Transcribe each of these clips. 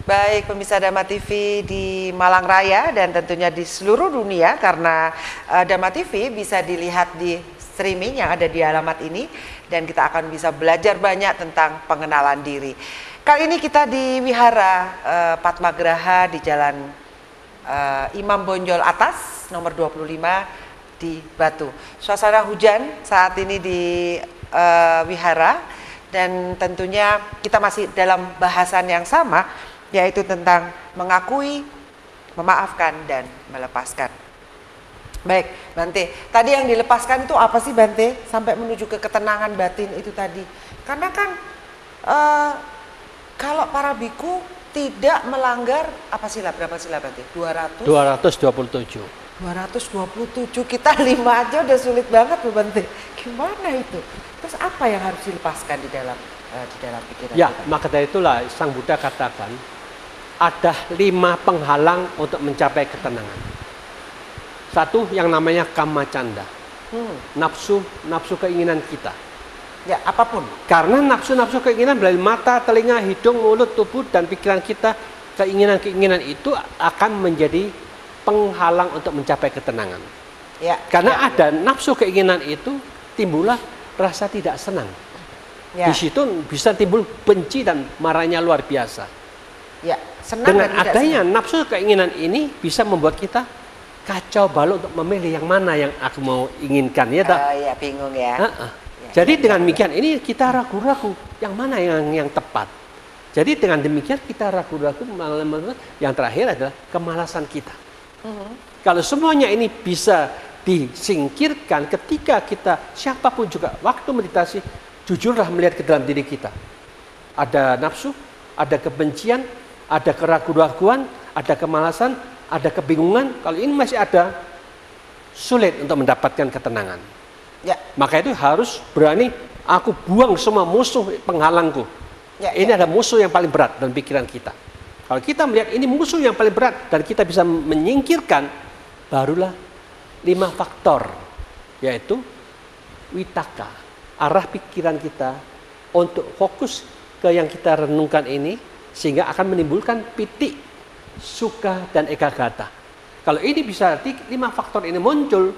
Baik pemirsa Dhamma TV di Malang Raya dan tentunya di seluruh dunia, karena Dhamma TV bisa dilihat di streaming yang ada di alamat ini, dan kita akan bisa belajar banyak tentang pengenalan diri. Kali ini kita di Wihara Padmagraha di Jalan Imam Bonjol Atas nomor 25 di Batu. Suasana hujan saat ini di Wihara, dan tentunya kita masih dalam bahasan yang sama, yaitu tentang mengakui, memaafkan, dan melepaskan. Baik, Bante, tadi yang dilepaskan itu apa sih, Bante? Sampai menuju ke ketenangan batin itu tadi. Karena kan kalau para biku tidak melanggar apa sila, berapa sila, Bante? 227. 227, kita 5 aja udah sulit banget, Bante. Gimana itu? Terus apa yang harus dilepaskan di dalam pikiran ya, kita? maka dari itulah Sang Buddha katakan ada 5 penghalang untuk mencapai ketenangan. Satu yang namanya kama canda, nafsu keinginan kita. Ya, apapun. Karena nafsu keinginan dari mata, telinga, hidung, mulut, tubuh, dan pikiran kita, keinginan itu akan menjadi penghalang untuk mencapai ketenangan. Ya, karena ada nafsu keinginan itu, timbullah rasa tidak senang. Ya. Di situ bisa timbul benci dan marahnya luar biasa. Ya, senang. Dengan adanya nafsu keinginan ini bisa membuat kita kacau balau untuk memilih yang mana yang aku mau inginkan, ya tak? Ya, bingung ya. Ya. Jadi dengan demikian ini kita ragu-ragu yang mana yang tepat. Jadi dengan demikian kita ragu-ragu, yang terakhir adalah kemalasan kita. Kalau semuanya ini bisa disingkirkan ketika kita, siapapun juga waktu meditasi, jujurlah melihat ke dalam diri kita. Ada nafsu, ada kebencian, ada keraguan-raguan, ada kemalasan, ada kebingungan. Kalau ini masih ada, sulit untuk mendapatkan ketenangan. Ya. Maka itu harus berani, aku buang semua musuh penghalangku. Ya, ini ada musuh yang paling berat dalam pikiran kita. Kalau kita melihat ini musuh yang paling berat dan kita bisa menyingkirkan, barulah 5 faktor, yaitu witaka, arah pikiran kita untuk fokus ke yang kita renungkan ini, sehingga akan menimbulkan piti, suka, dan ekagata. Kalau ini bisa 5 faktor ini muncul,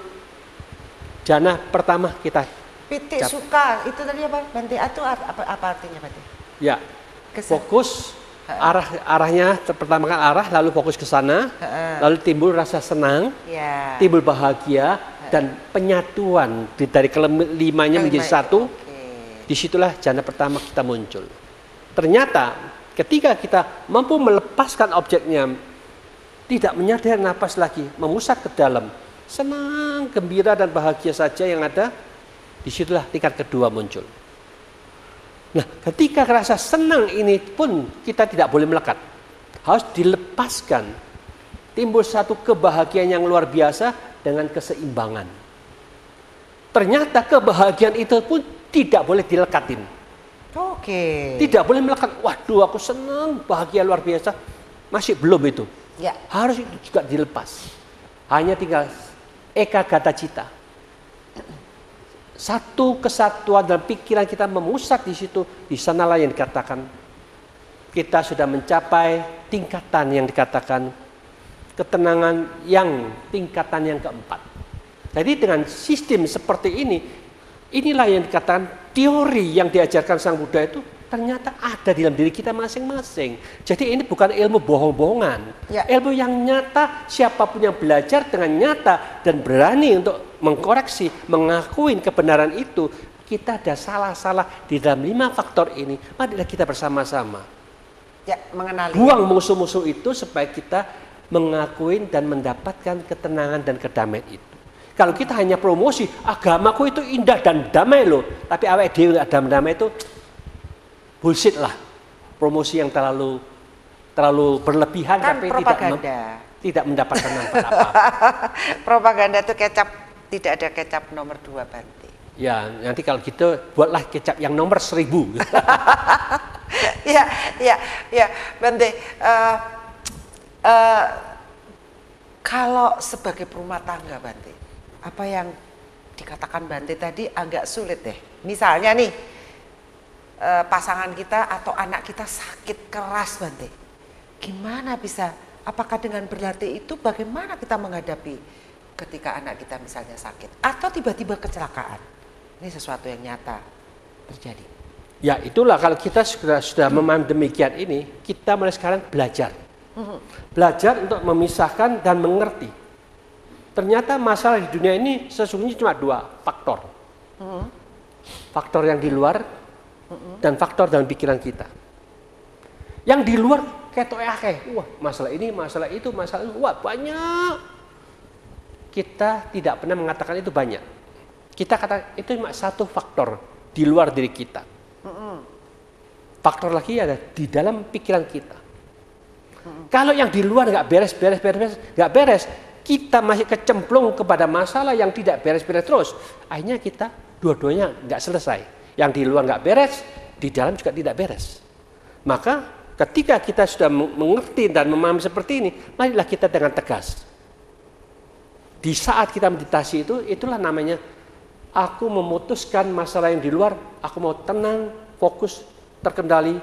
jana pertama kita piti, suka, itu tadi apa, Bante? Itu apa artinya, Bante? Ya, fokus, arahnya pertama kan arah, lalu fokus ke sana, lalu timbul rasa senang, ya. Timbul bahagia, dan penyatuan dari kelimanya menjadi satu. Disitulah jana pertama kita muncul. Ternyata ketika kita mampu melepaskan objeknya, tidak menyadari napas lagi, memusat ke dalam, senang, gembira, dan bahagia saja yang ada, disitulah tingkat kedua muncul. Nah, ketika rasa senang ini pun kita tidak boleh melekat, harus dilepaskan. Timbul satu kebahagiaan yang luar biasa dengan keseimbangan. Ternyata kebahagiaan itu pun tidak boleh dilekatin. Oke. Tidak boleh melekat. Waduh, aku senang, bahagia luar biasa. Masih belum itu. Ya. Harus itu juga dilepas. Hanya tinggal ekagata cita. Satu kesatuan dalam pikiran kita memusat di situ, di sanalah yang dikatakan kita sudah mencapai tingkatan yang dikatakan ketenangan yang tingkatan yang keempat. Jadi dengan sistem seperti ini, inilah yang dikatakan teori yang diajarkan Sang Buddha itu ternyata ada di dalam diri kita masing-masing. Jadi ini bukan ilmu bohong-bohongan. Ya. Ilmu yang nyata, siapapun yang belajar dengan nyata dan berani untuk mengkoreksi, mengakui kebenaran itu, kita ada salah-salah di dalam 5 faktor ini. Marilah kita bersama-sama. Ya, mengenali. Buang musuh-musuh itu supaya kita mengakui dan mendapatkan ketenangan dan kedamaian itu. Kalau kita hanya promosi, agamaku itu indah dan damai loh, tapi awake dhewe nggak damai itu bullshit lah, promosi yang terlalu berlebihan, kan tapi tidak mendapatkan manfaat apa. Propaganda itu kecap, tidak ada kecap nomor 2, Bante. Ya, nanti kalau gitu buatlah kecap yang nomor 1000. ya, Bante. Kalau sebagai perumah tangga, Bante, apa yang dikatakan Bante tadi agak sulit deh. Misalnya nih, pasangan kita atau anak kita sakit keras, Bante. gimana bisa, apakah dengan berlatih itu bagaimana kita menghadapi ketika anak kita misalnya sakit atau tiba-tiba kecelakaan? Ini sesuatu yang nyata terjadi. Ya itulah kalau kita sudah memahami demikian ini, kita mulai sekarang belajar. Belajar untuk memisahkan dan mengerti. Ternyata masalah di dunia ini sesungguhnya cuma 2 faktor. Faktor yang di luar dan faktor dalam pikiran kita. Yang di luar ketok wah masalah ini, masalah itu, wah banyak. Kita tidak pernah mengatakan itu banyak. Kita kata itu cuma 1 faktor di luar diri kita. Faktor lagi ada di dalam pikiran kita. Kalau yang di luar nggak beres, nggak beres, kita masih kecemplung kepada masalah yang tidak beres-beres terus. Akhirnya kita dua-duanya nggak selesai. Yang di luar nggak beres, di dalam juga tidak beres. Maka ketika kita sudah mengerti dan memahami seperti ini, marilah kita dengan tegas. Di saat kita meditasi itu, itulah namanya aku memutuskan masalah yang di luar, aku mau tenang, fokus, terkendali,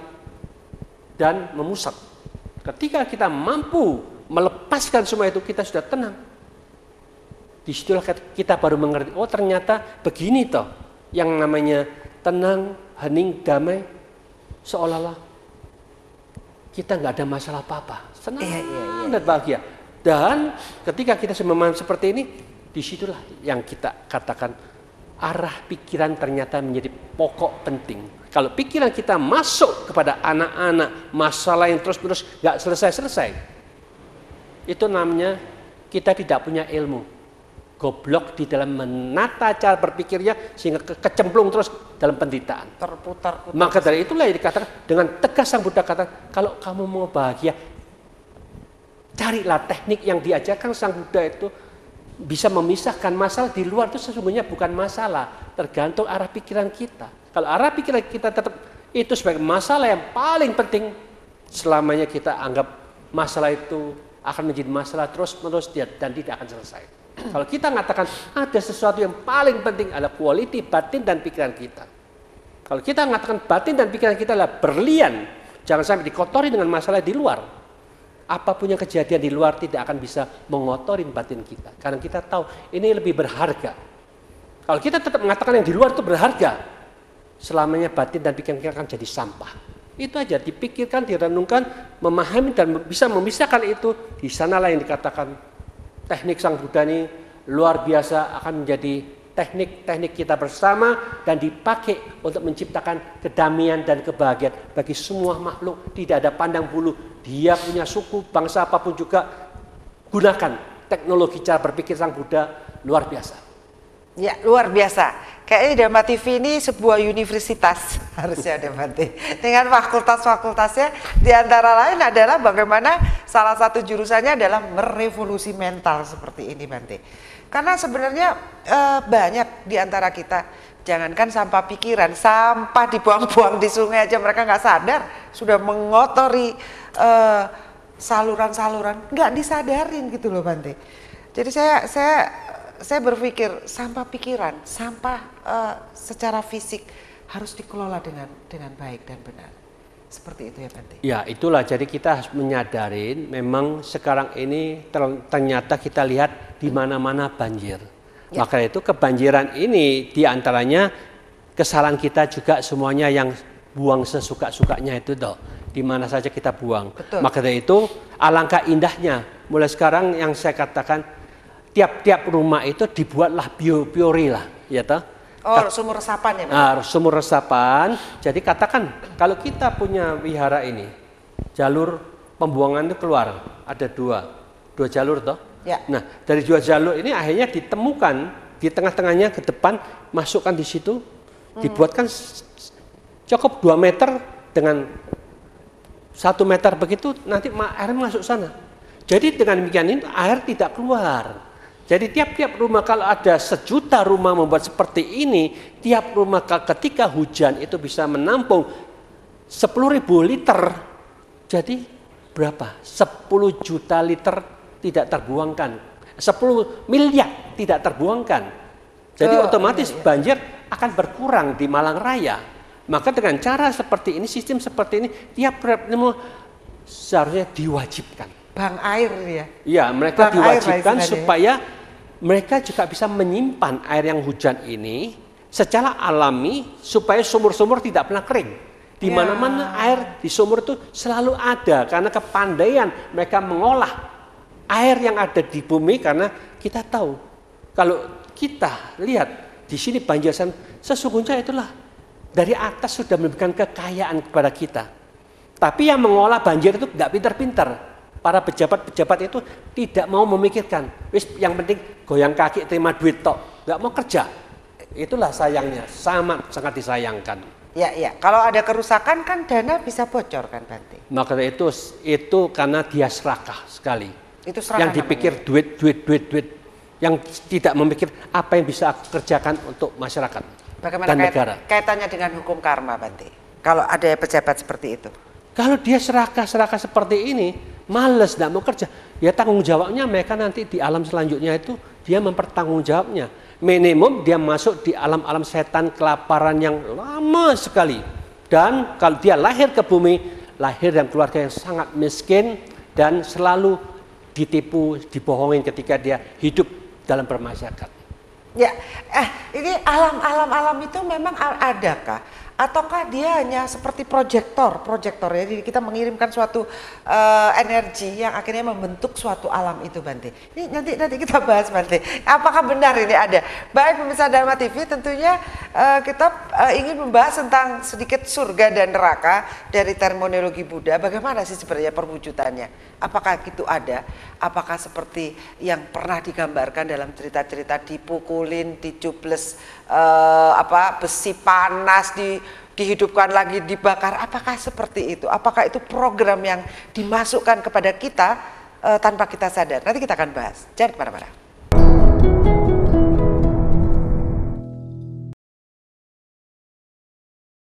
dan memusat. Ketika kita mampu melepaskan semua itu, kita sudah tenang. Disitulah kita baru mengerti, oh ternyata begini toh, yang namanya tenang, hening, damai, seolah-olah kita nggak ada masalah apa-apa, senang dan bahagia. Dan ketika kita memahami seperti ini, disitulah yang kita katakan arah pikiran ternyata menjadi pokok penting. Kalau pikiran kita masuk kepada anak-anak, masalah yang terus-menerus nggak selesai-selesai, itu namanya kita tidak punya ilmu. Goblok di dalam menata cara berpikirnya sehingga kecemplung terus dalam penderitaan. Terputar-putar. Maka dari itulah yang dikatakan dengan tegas Sang Buddha katakan, kalau kamu mau bahagia, carilah teknik yang diajarkan Sang Buddha itu bisa memisahkan masalah di luar itu sesungguhnya bukan masalah, tergantung arah pikiran kita. Kalau arah pikiran kita tetap itu sebagai masalah yang paling penting, selamanya kita anggap masalah itu akan menjadi masalah terus-menerus dan tidak akan selesai. Kalau kita mengatakan ada sesuatu yang paling penting adalah quality batin dan pikiran kita. Kalau kita mengatakan batin dan pikiran kita adalah berlian, jangan sampai dikotori dengan masalah di luar. Apapun yang kejadian di luar tidak akan bisa mengotori batin kita. Karena kita tahu ini lebih berharga. Kalau kita tetap mengatakan yang di luar itu berharga, selamanya batin dan pikiran kita akan jadi sampah. Itu aja, dipikirkan, direnungkan, memahami dan bisa memisahkan itu. Di sanalah yang dikatakan teknik Sang Buddha ini luar biasa akan menjadi teknik-teknik kita bersama dan dipakai untuk menciptakan kedamaian dan kebahagiaan bagi semua makhluk. Tidak ada pandang bulu, dia punya suku, bangsa apapun juga, gunakan teknologi cara berpikir Sang Buddha luar biasa. Ya, luar biasa. Kayaknya Dhamma TV ini sebuah universitas harusnya ada Bante. Dengan fakultas-fakultasnya diantara lain adalah bagaimana salah satu jurusannya adalah merevolusi mental seperti ini Bante. Karena sebenarnya banyak diantara kita, jangankan sampah pikiran, sampah dibuang-buang di sungai aja mereka nggak sadar sudah mengotori saluran-saluran, nggak disadarin gitu loh Bante. Jadi saya berpikir sampah pikiran, sampah secara fisik harus dikelola dengan baik dan benar. Seperti itu ya Bante. Ya itulah, jadi kita harus menyadarin memang sekarang ini ternyata kita lihat di mana-mana banjir. Ya. Maka itu kebanjiran ini diantaranya kesalahan kita juga semuanya yang buang sesuka-sukanya itu toh. Di mana saja kita buang. Betul. Maka dari itu alangkah indahnya mulai sekarang yang saya katakan tiap-tiap rumah itu dibuatlah biori lah, ya toh. Oh, sumur resapan ya, Pak? Nah, sumur resapan. Jadi katakan kalau kita punya wihara ini, jalur pembuangan itu keluar ada dua jalur toh. Ya. Nah, dari 2 jalur ini akhirnya ditemukan di tengah-tengahnya ke depan, masukkan di situ, dibuatkan cukup 2 meter dengan 1 meter begitu, nanti air masuk sana. Jadi dengan demikian ini air tidak keluar. Jadi tiap-tiap rumah kalau ada 1 juta rumah membuat seperti ini, tiap rumah ketika hujan itu bisa menampung 10.000 liter. Jadi berapa? 10 juta liter tidak terbuangkan. 10 miliar tidak terbuangkan. Jadi otomatis banjir akan berkurang di Malang Raya. Maka dengan cara seperti ini, sistem seperti ini, tiap seharusnya diwajibkan. Bank air ya? Iya, mereka Bank air diwajibkan lah supaya mereka juga bisa menyimpan air yang hujan ini secara alami supaya sumur-sumur tidak pernah kering. Di mana-mana air di sumur itu selalu ada karena kepandaian mereka mengolah air yang ada di bumi. Karena kita tahu kalau kita lihat di sini Banjarsan sesungguhnya itulah dari atas sudah memberikan kekayaan kepada kita. Tapi yang mengolah banjir itu tidak pintar-pintar. Para pejabat-pejabat itu tidak mau memikirkan. Yang penting goyang kaki terima duit tok, nggak mau kerja. Itulah sayangnya, sangat disayangkan. Ya, kalau ada kerusakan kan dana bisa bocor kan Bante. Maka itu karena dia serakah sekali. Itu serakah yang dipikir duit. Yang tidak memikir apa yang bisa aku kerjakan untuk masyarakat. Bagaimana dan negara. Kaitannya dengan hukum karma Bante? Kalau ada pejabat seperti itu. Kalau dia serakah seperti ini, males, tidak mau kerja, ya tanggung jawabnya mereka nanti di alam selanjutnya itu dia mempertanggungjawabnya. Minimum dia masuk di alam-alam setan kelaparan yang lama sekali. Dan kalau dia lahir ke bumi, lahir dalam keluarga yang sangat miskin dan selalu ditipu, dibohongin ketika dia hidup dalam bermasyarakat. Ya, ini alam itu memang adakah? Ataukah dia hanya seperti proyektor ya, jadi kita mengirimkan suatu energi yang akhirnya membentuk suatu alam itu Bante. Ini nanti kita bahas Bante, apakah benar ini ada. Baik pemirsa Dharma TV, tentunya kita ingin membahas tentang sedikit surga dan neraka dari terminologi Buddha. Bagaimana sih sebenarnya perwujudannya? Apakah itu ada? Apakah seperti yang pernah digambarkan dalam cerita-cerita dipukulin, dicubles besi panas, dihidupkan lagi, dibakar? Apakah seperti itu? Apakah itu program yang dimasukkan kepada kita tanpa kita sadar? Nanti kita akan bahas. Jangan kemana-mana.